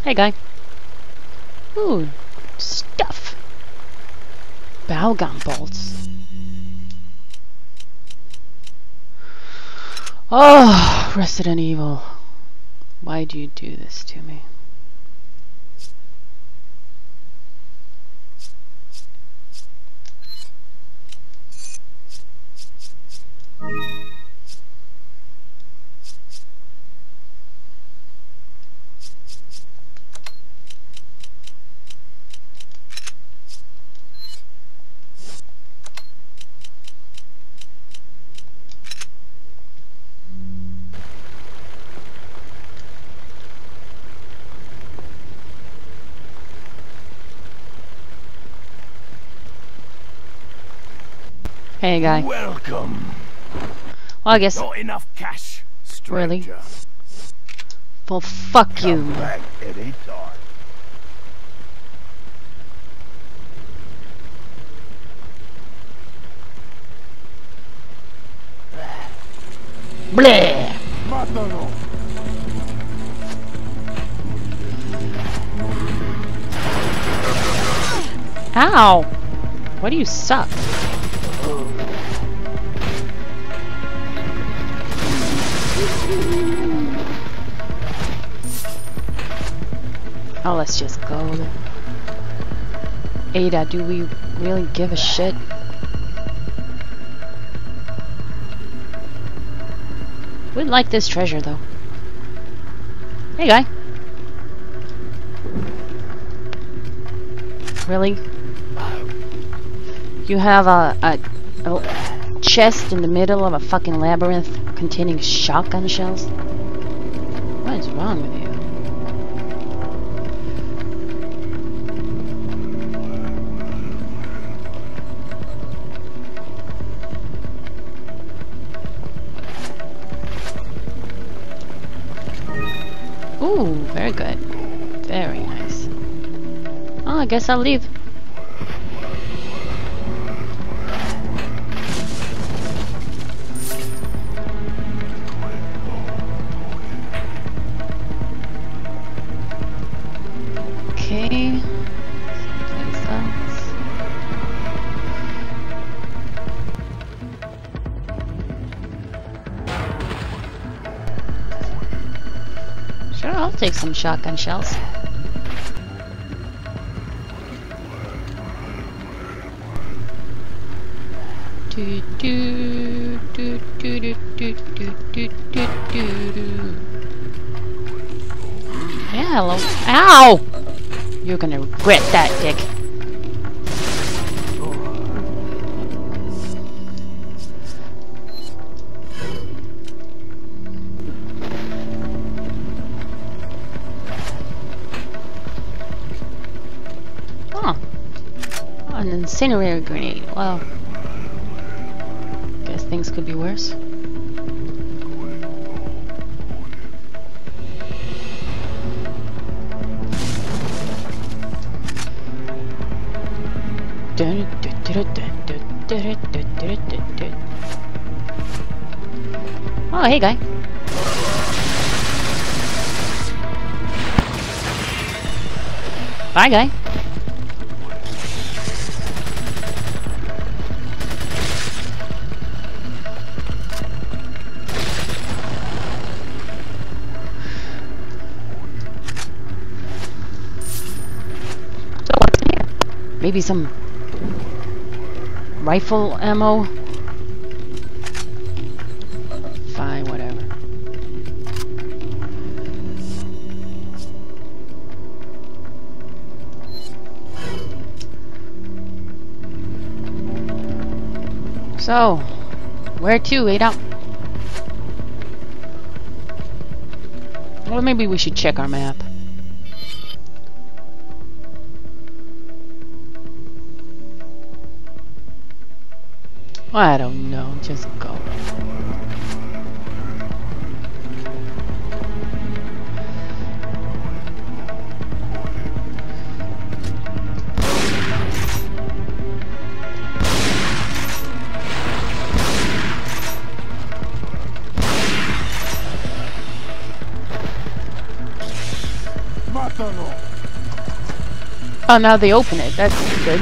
Hey, guy. Ooh, stuff. Balgum bolts. Oh, Resident Evil. Why do you do this to me? Hey, guy. Welcome. Well, I guess. Not enough cash, stranger. Really? Well, fuck you. Come back any time. Bleh. Mátalo. Ow! Why do you suck? Oh, let's just go. Ada, do we really give a shit? We'd like this treasure, though. Hey, guy. Really? You have a chest in the middle of a fucking labyrinth containing shotgun shells? What is wrong with you? Ooh, very good. Very nice. Oh, I guess I'll leave. Okay. Someplace else. Sure, I'll take some shotgun shells. Do do do do do do do do do do. Yeah, hello. Ow! You're gonna regret that, dick. Oh. An incendiary grenade. Well, guess things could be worse. Oh, hey, guy. Bye, guy. So what's in here? Maybe some rifle ammo? Fine, whatever. So, where to, Ada? Well, maybe we should check our map. I don't know, just go. Mátalo. Oh, now they open it. That's good.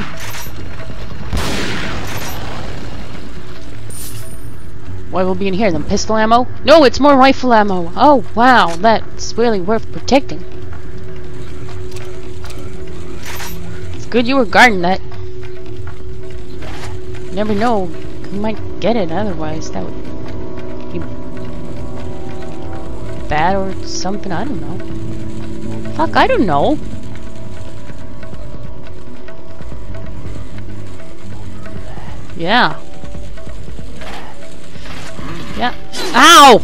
What will be in here? Some pistol ammo? No, it's more rifle ammo. Oh, wow. That's really worth protecting. It's good you were guarding that. You never know. You might get it otherwise. That would be bad or something. I don't know. Fuck, I don't know. Yeah. Yeah. Ow!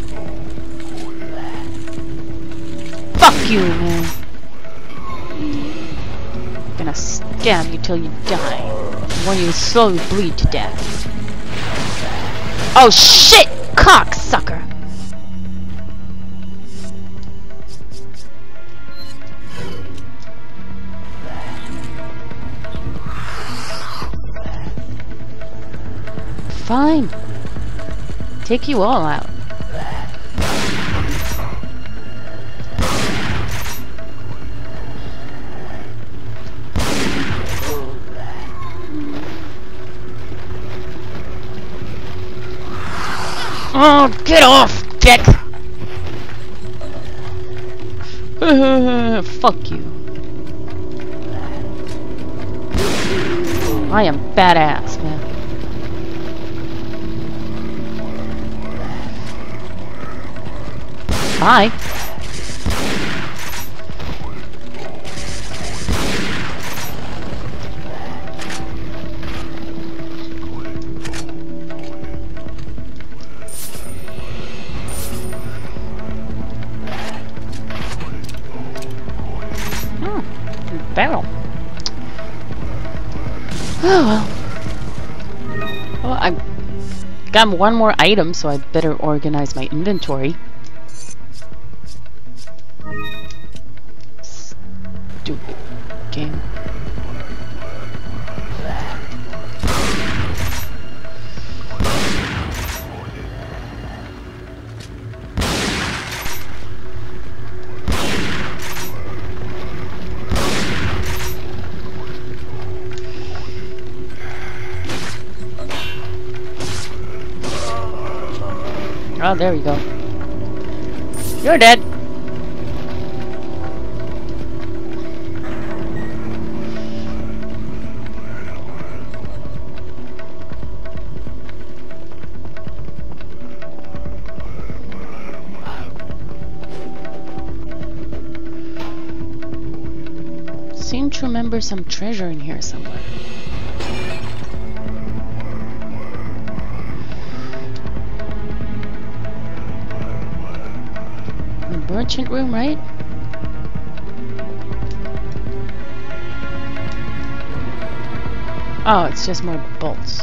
Fuck you, man. I'm gonna stab you till you die. When you slowly bleed to death. Oh shit! Cocksucker! Fine. Take you all out. Oh, get off, dick! Fuck you. I am badass, man. Bye. Barrel. Oh well. Well, I got one more item, so I better organize my inventory. Stupid game. Oh, there we go. You're dead. Seem to remember some treasure in here somewhere. Merchant room, right? Oh, it's just more bolts.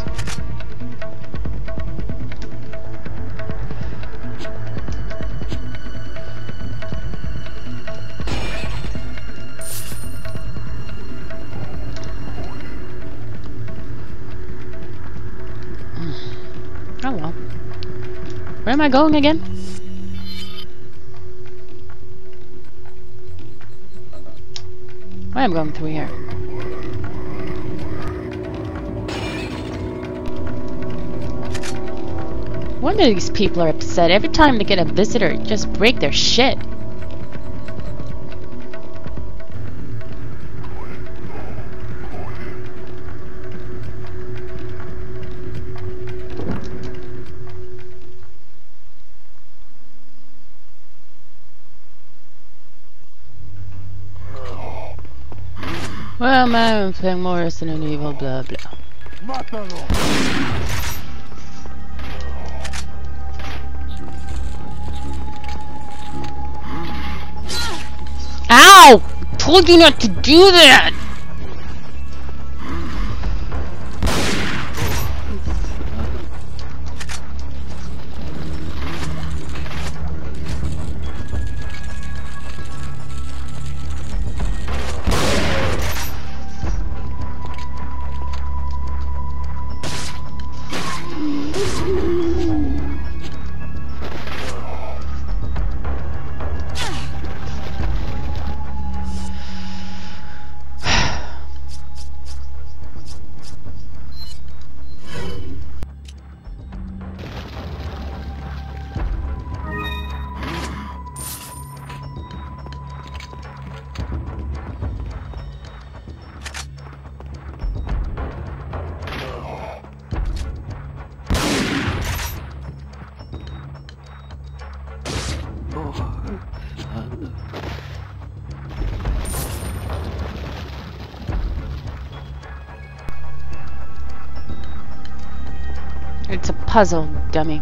Oh well. Where am I going again? I'm going through here. One of these people are upset. Every time they get a visitor, just break their shit. Well, my thing more is than an evil, blah blah. Mátalo. Ow! Told you not to do that! It's a puzzle, dummy.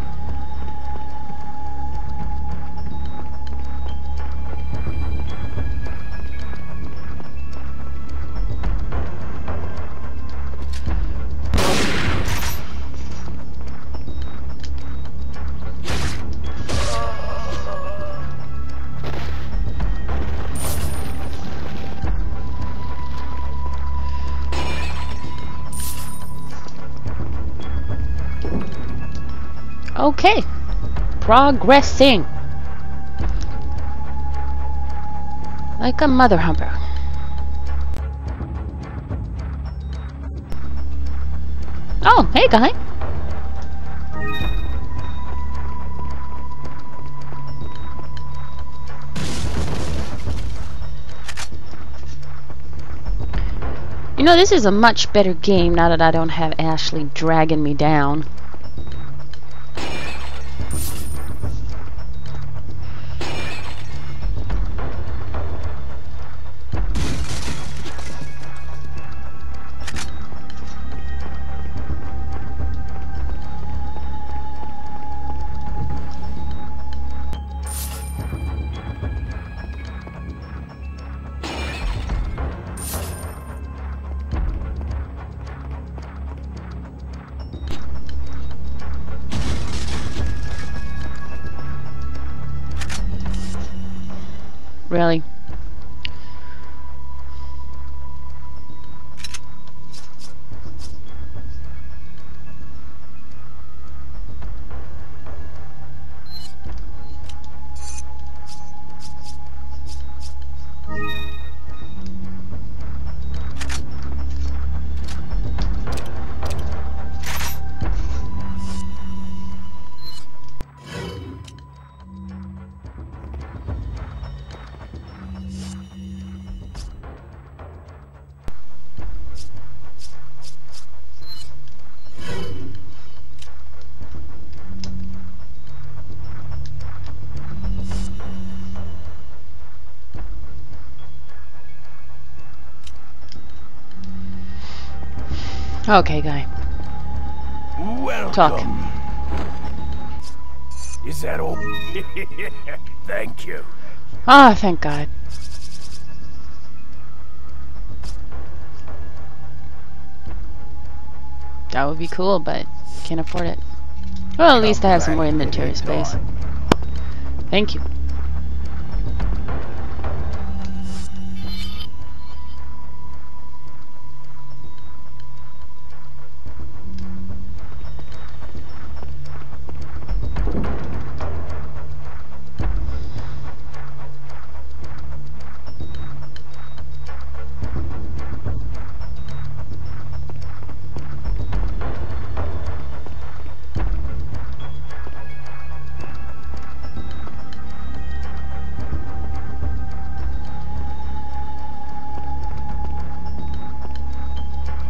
Okay, progressing like a mother humper. Oh, hey guy. You know, this is a much better game now that I don't have Ashley dragging me down. Really? Okay, guy. Welcome. Talk. Is that all? Thank you. Ah, thank God. That would be cool, but can't afford it. Well, at least I have some more inventory space. Thank you.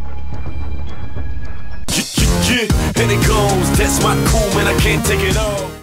And it goes, that's my cool man, I can't take it all.